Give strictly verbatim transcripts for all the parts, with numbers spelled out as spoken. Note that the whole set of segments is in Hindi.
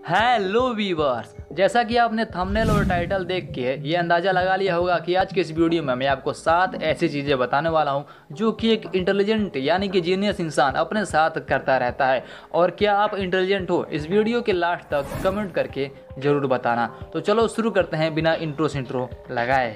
हेलो वीवर्स, जैसा कि आपने थंबनेल और टाइटल देख के ये अंदाज़ा लगा लिया होगा कि आज के इस वीडियो में मैं आपको सात ऐसी चीज़ें बताने वाला हूं जो कि एक इंटेलिजेंट यानी कि जीनियस इंसान अपने साथ करता रहता है। और क्या आप इंटेलिजेंट हो, इस वीडियो के लास्ट तक कमेंट करके ज़रूर बताना। तो चलो शुरू करते हैं बिना इंट्रो सिंट्रो लगाए।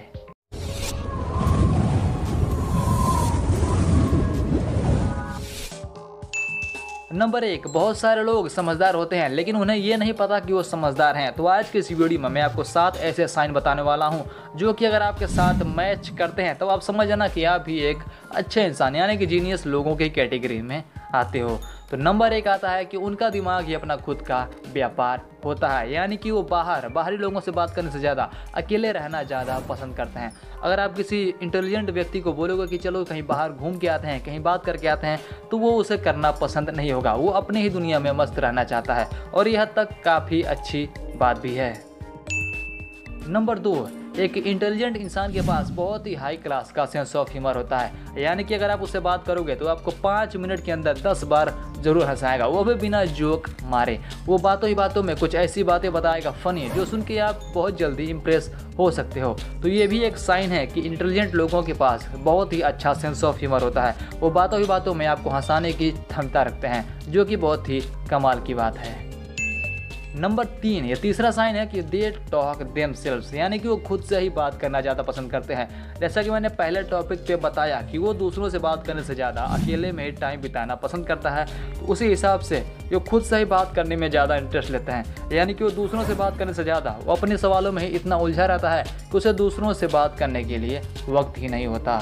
नंबर एक, बहुत सारे लोग समझदार होते हैं लेकिन उन्हें ये नहीं पता कि वो समझदार हैं। तो आज के इस वीडियो में मैं आपको सात ऐसे साइन बताने वाला हूं जो कि अगर आपके साथ मैच करते हैं तो आप समझ जाना कि आप भी एक अच्छे इंसान यानी कि जीनियस लोगों की कैटेगरी में आते हो। तो नंबर एक आता है कि उनका दिमाग ही अपना खुद का व्यापार होता है, यानी कि वो बाहर बाहरी लोगों से बात करने से ज़्यादा अकेले रहना ज़्यादा पसंद करते हैं। अगर आप किसी इंटेलिजेंट व्यक्ति को बोलोगे कि चलो कहीं बाहर घूम के आते हैं, कहीं बात करके आते हैं, तो वो उसे करना पसंद नहीं होगा। वो अपने ही दुनिया में मस्त रहना चाहता है और यह हद तक काफ़ी अच्छी बात भी है। नंबर दो, एक इंटेलिजेंट इंसान के पास बहुत ही हाई क्लास का सेंस ऑफ ह्यूमर होता है, यानी कि अगर आप उससे बात करोगे तो आपको पाँच मिनट के अंदर दस बार जरूर हंसाएगा, वो भी बिना जोक मारे। वो बातों ही बातों में कुछ ऐसी बातें बताएगा फनी जो सुन के आप बहुत जल्दी इंप्रेस हो सकते हो। तो ये भी एक साइन है कि इंटेलिजेंट लोगों के पास बहुत ही अच्छा सेंस ऑफ ह्यूमर होता है। वो बातों ही बातों में आपको हंसाने की क्षमता रखते हैं, जो कि बहुत ही कमाल की बात है। नंबर तीन, ये तीसरा साइन है कि दे टॉक देमसेल्व्स, यानी कि वो खुद से ही बात करना ज़्यादा पसंद करते हैं। जैसा कि मैंने पहले टॉपिक पे बताया कि वो दूसरों से बात करने से ज़्यादा अकेले में ही टाइम बिताना पसंद करता है, तो उसी हिसाब से वो खुद से ही बात करने में ज़्यादा इंटरेस्ट लेते हैं। यानी कि वो दूसरों से बात करने से ज़्यादा वो अपने सवालों में ही इतना उलझा रहता है कि उसे दूसरों से बात करने के लिए वक्त ही नहीं होता।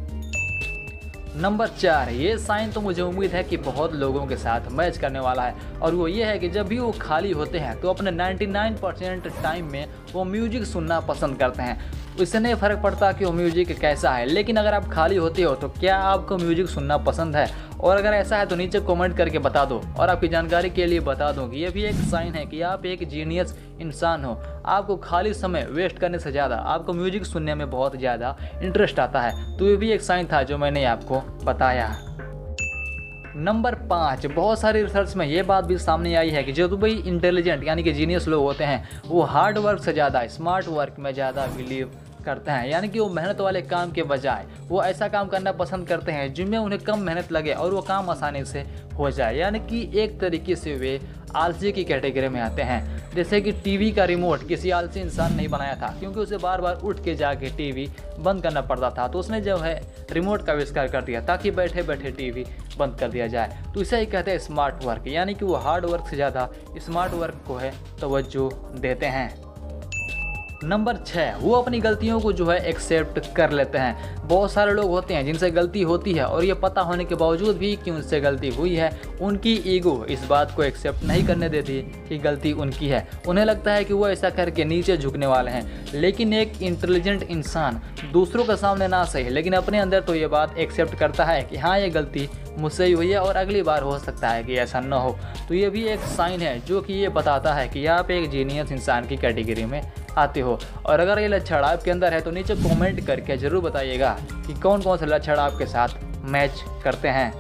नंबर चार, ये साइन तो मुझे उम्मीद है कि बहुत लोगों के साथ मैच करने वाला है, और वो ये है कि जब भी वो खाली होते हैं तो अपने निन्यानवे परसेंट टाइम में वो म्यूजिक सुनना पसंद करते हैं। इससे नहीं फ़र्क पड़ता कि वो म्यूजिक कैसा है, लेकिन अगर आप खाली होते हो तो क्या आपको म्यूजिक सुनना पसंद है? और अगर ऐसा है तो नीचे कमेंट करके बता दो। और आपकी जानकारी के लिए बता दूं कि ये भी एक साइन है कि आप एक जीनियस इंसान हो। आपको खाली समय वेस्ट करने से ज़्यादा आपको म्यूजिक सुनने में बहुत ज़्यादा इंटरेस्ट आता है। तो ये भी एक साइन था जो मैंने आपको बताया। नंबर पाँच, बहुत सारी रिसर्च में ये बात भी सामने आई है कि जो भी इंटेलिजेंट यानी कि जीनियस लोग होते हैं वो हार्ड वर्क से ज़्यादा स्मार्ट वर्क में ज़्यादा बिलीव करते हैं। यानी कि वो मेहनत वाले काम के बजाय वो ऐसा काम करना पसंद करते हैं जिनमें उन्हें कम मेहनत लगे और वो काम आसानी से हो जाए। यानी कि एक तरीके से वे आलसी की कैटेगरी में आते हैं। जैसे कि टीवी का रिमोट किसी आलसी इंसान नहीं बनाया था, क्योंकि उसे बार बार उठ के जाके टीवी बंद करना पड़ता था, तो उसने जो है रिमोट का आविष्कार कर दिया ताकि बैठे बैठे टीवी बंद कर दिया जाए। तो इसे ही कहते हैं स्मार्ट वर्क, यानी कि वो हार्ड वर्क से ज़्यादा स्मार्ट वर्क को है तवज्जो देते हैं। नंबर छः, वो अपनी गलतियों को जो है एक्सेप्ट कर लेते हैं। बहुत सारे लोग होते हैं जिनसे गलती होती है और ये पता होने के बावजूद भी कि उनसे गलती हुई है, उनकी ईगो इस बात को एक्सेप्ट नहीं करने देती कि गलती उनकी है। उन्हें लगता है कि वो ऐसा करके नीचे झुकने वाले हैं। लेकिन एक इंटेलिजेंट इंसान दूसरों के सामने ना सही लेकिन अपने अंदर तो ये बात एक्सेप्ट करता है कि हाँ ये गलती मुझसे ही हुई है और अगली बार हो सकता है कि ऐसा न हो। तो ये भी एक साइन है जो कि ये बताता है कि आप एक जीनियस इंसान की कैटेगरी में आते हो। और अगर ये लक्षण आपके अंदर है तो नीचे कमेंट करके ज़रूर बताइएगा कि कौन कौन से लक्षण आपके साथ मैच करते हैं।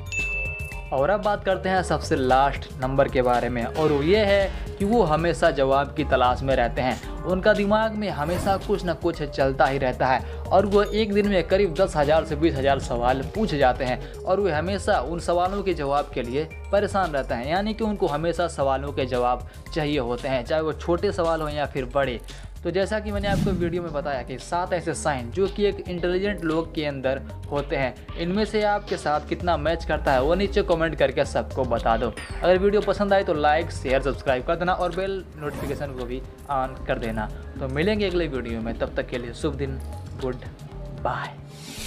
और अब बात करते हैं सबसे लास्ट नंबर के बारे में, और वो ये है कि वो हमेशा जवाब की तलाश में रहते हैं। उनका दिमाग में हमेशा कुछ ना कुछ चलता ही रहता है और वो एक दिन में करीब दस हज़ार से बीस हज़ार सवाल पूछ जाते हैं और वे हमेशा उन सवालों के जवाब के लिए परेशान रहते हैं। यानी कि उनको हमेशा सवालों के जवाब चाहिए होते हैं, चाहे वो छोटे सवाल हों या फिर बड़े। तो जैसा कि मैंने आपको वीडियो में बताया कि सात ऐसे साइन जो कि एक इंटेलिजेंट लोग के अंदर होते हैं, इनमें से आपके साथ कितना मैच करता है वो नीचे कमेंट करके सबको बता दो। अगर वीडियो पसंद आए तो लाइक शेयर सब्सक्राइब कर देना और बेल नोटिफिकेशन को भी ऑन कर देना। तो मिलेंगे अगले वीडियो में, तब तक के लिए शुभ दिन, गुड बाय।